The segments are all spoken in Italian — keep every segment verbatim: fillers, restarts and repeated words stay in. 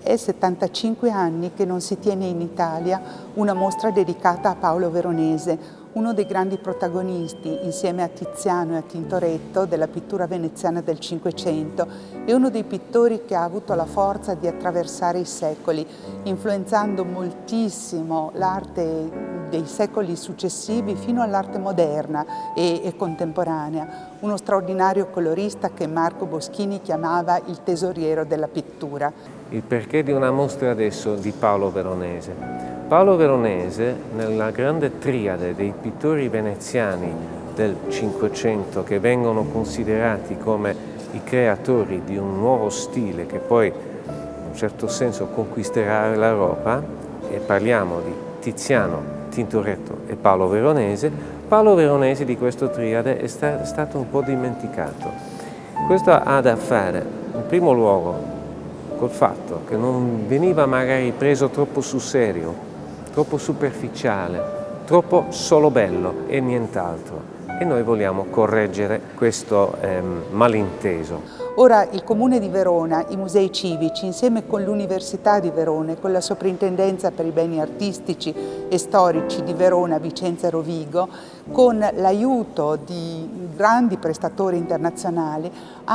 È settantacinque anni che non si tiene in Italia una mostra dedicata a Paolo Veronese, uno dei grandi protagonisti, insieme a Tiziano e a Tintoretto, della pittura veneziana del Cinquecento, e uno dei pittori che ha avuto la forza di attraversare i secoli, influenzando moltissimo l'arte dei secoli successivi fino all'arte moderna e, e contemporanea. Uno straordinario colorista che Marco Boschini chiamava il tesoriero della pittura. Il perché di una mostra adesso di Paolo Veronese. Paolo Veronese, nella grande triade dei pittori veneziani del Cinquecento, che vengono considerati come i creatori di un nuovo stile che poi in un certo senso conquisterà l'Europa, e parliamo di Tiziano, Tintoretto e Paolo Veronese, Paolo Veronese di questo triade è, sta, è stato un po' dimenticato. Questo ha da fare, in primo luogo, col fatto che non veniva magari preso troppo sul serio, troppo superficiale, troppo solo bello e nient'altro. E noi vogliamo correggere questo ehm, malinteso. Ora il Comune di Verona, i musei civici, insieme con l'Università di Verona e con la Soprintendenza per i beni artistici e storici di Verona, Vicenza e Rovigo, con l'aiuto di grandi prestatori internazionali,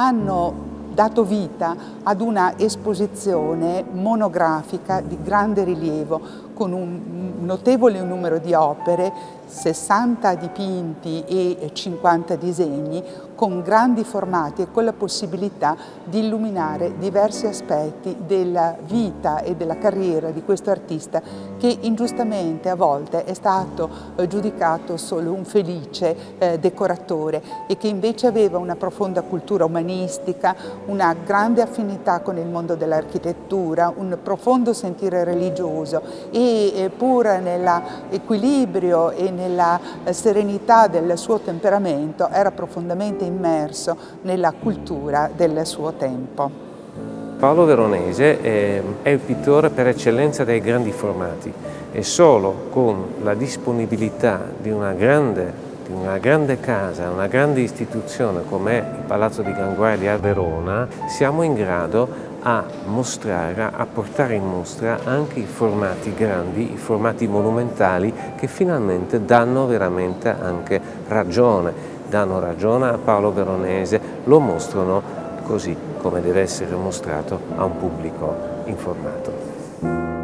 hanno dato vita ad una esposizione monografica di grande rilievo con un notevole numero di opere, sessanta dipinti e cinquanta disegni, con grandi formati e con la possibilità di illuminare diversi aspetti della vita e della carriera di questo artista che ingiustamente a volte è stato giudicato solo un felice eh, decoratore e che invece aveva una profonda cultura umanistica, una grande affinità con il mondo dell'architettura, un profondo sentire religioso e pur nell'equilibrio e nella serenità del suo temperamento era profondamente immerso nella cultura del suo tempo. Paolo Veronese è, è il pittore per eccellenza dei grandi formati e solo con la disponibilità di una grande di una grande casa, una grande istituzione come il Palazzo di Gran Guardia a Verona, siamo in grado a mostrare, a portare in mostra anche i formati grandi, i formati monumentali che finalmente danno veramente anche ragione, danno ragione a Paolo Veronese, lo mostrano così come deve essere mostrato a un pubblico informato.